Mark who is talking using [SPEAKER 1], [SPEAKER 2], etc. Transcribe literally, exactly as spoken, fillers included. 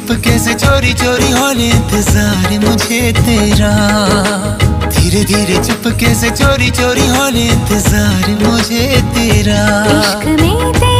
[SPEAKER 1] चुपके से चोरी चोरी होने इंतजार मुझे तेरा। धीरे धीरे चुपके से चोरी चोरी होने इंतजार मुझे तेरा।
[SPEAKER 2] इश्क में तेरा